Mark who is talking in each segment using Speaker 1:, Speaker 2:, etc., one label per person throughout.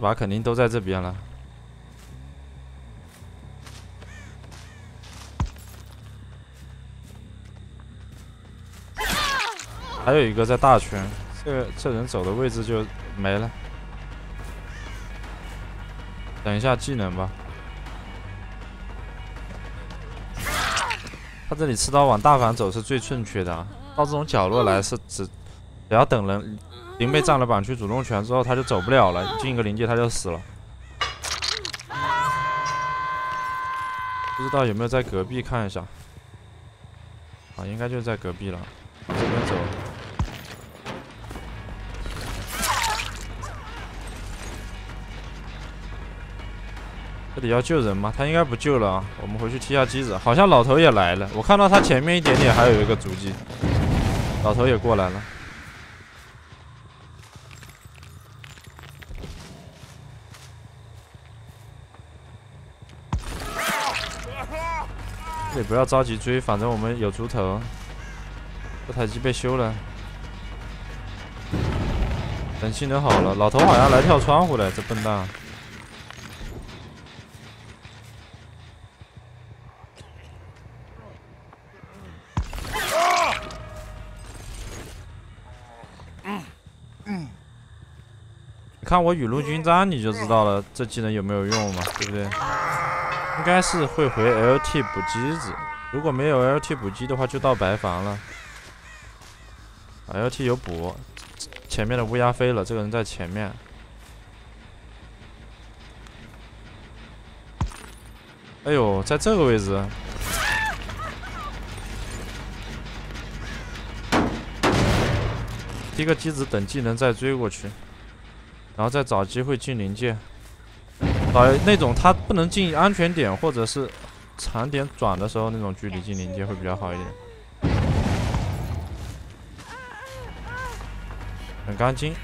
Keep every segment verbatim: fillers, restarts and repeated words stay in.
Speaker 1: 把肯定都在这边了。还有一个在大圈，这这人走的位置就没了。等一下技能吧。他这里持刀往大反走是最正确的啊，到这种角落来是只只要等人灵被占了板区主动权之后，他就走不了了，进一个灵界他就死了。不知道有没有在隔壁看一下？啊，应该就是在隔壁了，往这边走。这里要救人吗？他应该不救了啊！我们回去踢下机子。好像老头也来了，我看到他前面一点点还有一个足迹，老头也过来了。这里不要着急追，反正我们有猪头。这台机被修了，等性能好了。老头好像来跳窗户了，这笨蛋。你看我雨露均沾，你就知道了这技能有没有用嘛，对不对？应该是会回 L T 补机子，如果没有 L T 补机的话，就到白房了。L T 有补，前面的乌鸦飞了，这个人在前面。哎呦，在这个位置。踢个机子，等技能再追过去，然后再找机会进临界。找那种他不能进安全点或者是长点转的时候，那种距离进临界会比较好一点。很干净。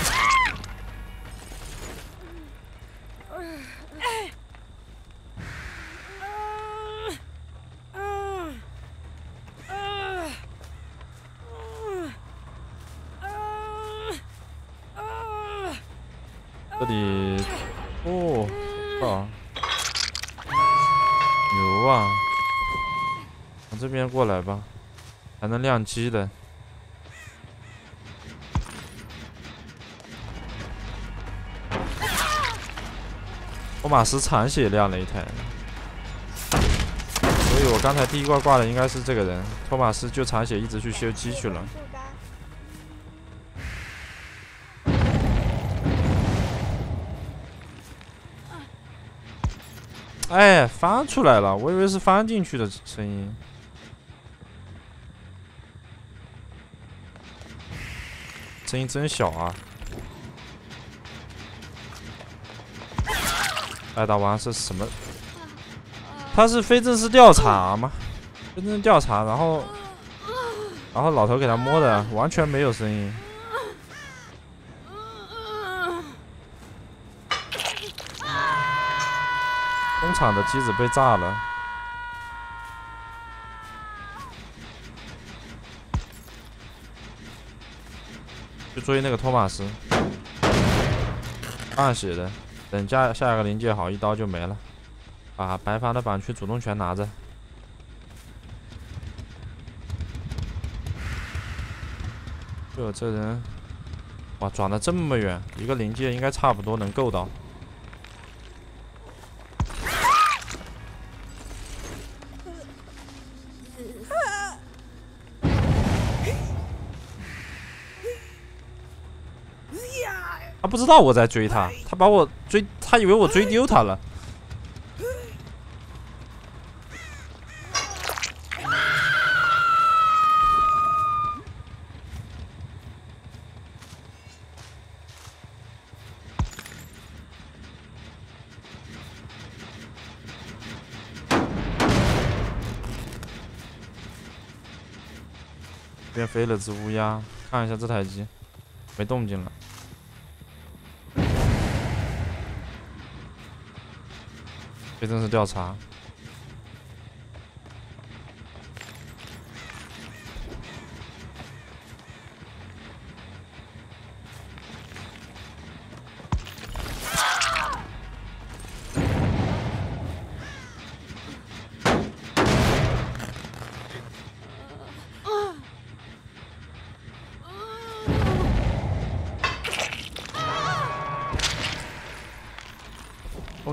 Speaker 1: 这里，哦，靠，牛啊！往这边过来吧，还能亮机的。托马斯残血亮了一台，所以我刚才第一挂挂的应该是这个人。托马斯就残血一直去修机去了。哎，翻出来了，我以为是翻进去的声音。声音真小啊！艾达王是什么？他是非正式调查吗？非正式调查，然后，然后老头给他摸的，完全没有声音。工厂的机子被炸了，去追那个托马斯，暗血的，等下下一个临界好，一刀就没了。把白房的板区主动权拿着。就这人，哇，转的这么远，一个临界应该差不多能够到。他不知道我在追他，他把我追，他以为我追丢他了。这边飞了只乌鸦，看一下这台机，没动静了。非正式调查。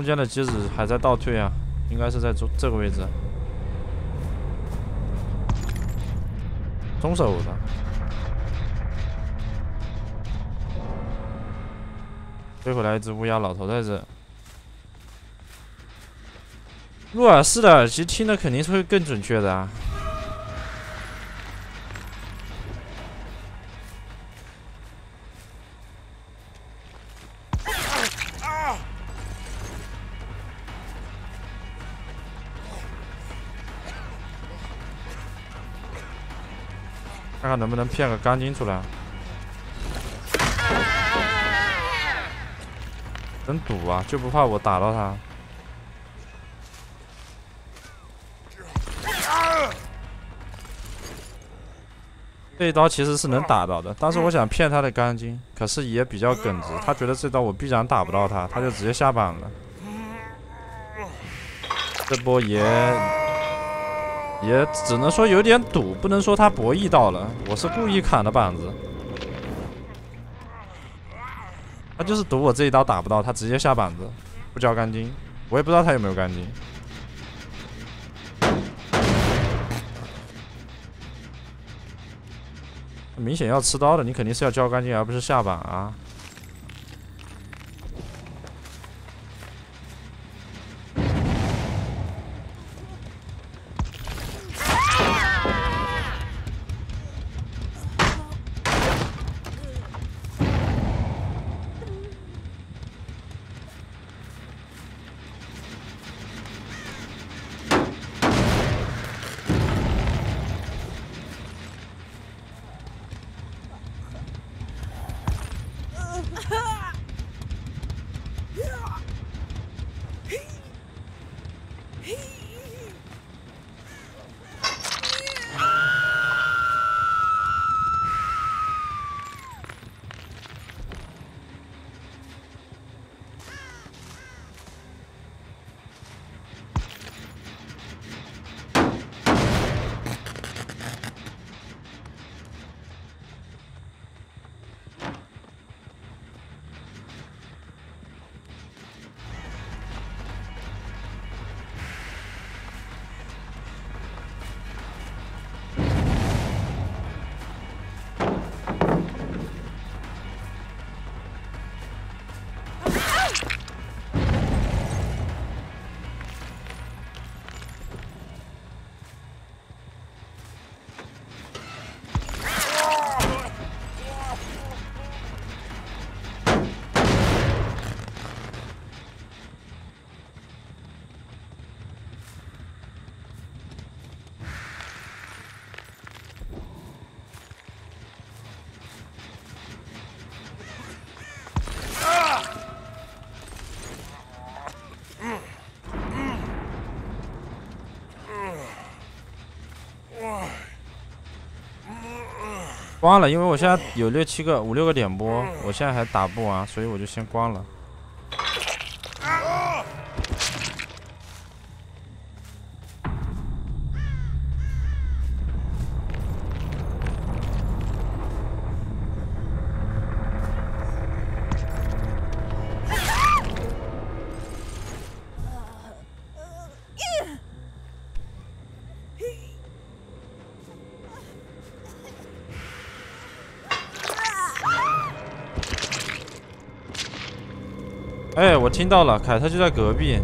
Speaker 1: 中间的机子还在倒退啊，应该是在这这个位置。中手的。追回来一只乌鸦老头在这。入耳式的耳机听的肯定是会更准确的啊。 看看能不能骗个钢筋出来。真赌啊，就不怕我打到他。这一刀其实是能打到的，但是我想骗他的钢筋，可是也比较耿直，他觉得这刀我必然打不到他，他就直接下板了。这波也。 也只能说有点赌，不能说他博弈到了。我是故意砍的板子，他就是赌我这一刀打不到，他直接下板子，不交钢筋。我也不知道他有没有钢筋。明显要吃刀的，你肯定是要交钢筋，而不是下板啊。 关了，因为我现在有六七个、五六个点播，我现在还打不完，所以我就先关了。哎，我听到了，凯特就在隔壁。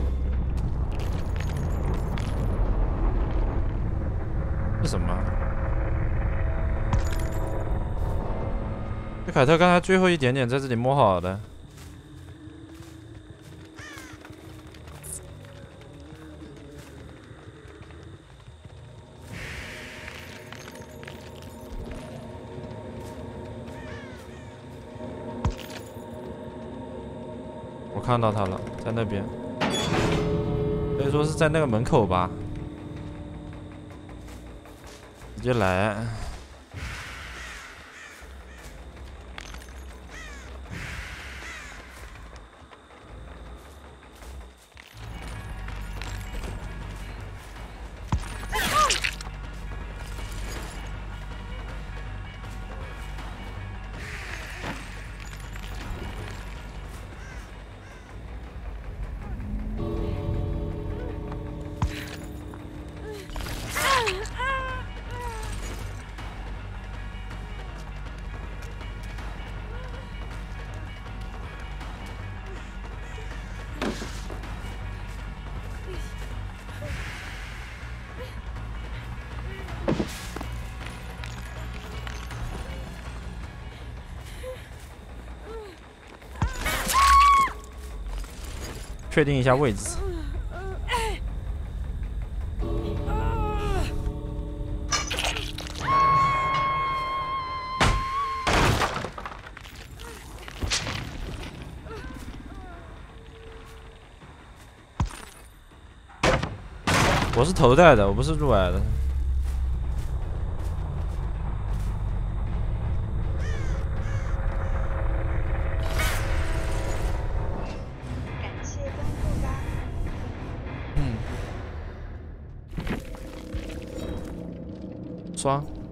Speaker 1: 是什么？这凯特刚才最后一点点在这里摸好的。我看到他了，在那边，可以说是在那个门口吧。直接来。 确定一下位置。我是头戴的，我不是入耳的。
Speaker 2: 感谢关注吧。
Speaker 1: 嗯。刷。